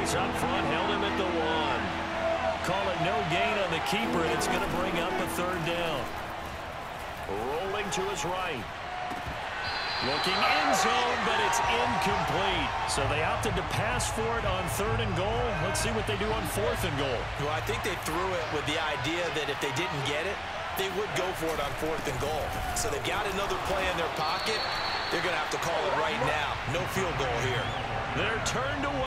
He's up front, held him at the 1. Call it no gain on the keeper, and it's going to bring up a third down. Rolling to his right. Looking end zone, but it's incomplete. So they opted to pass for it on 3rd and goal. Let's see what they do on 4th and goal. Well, I think they threw it with the idea that if they didn't get it, they would go for it on 4th and goal. So they've got another play in their pocket. They're going to have to call it right now. No field goal here. They're turned away.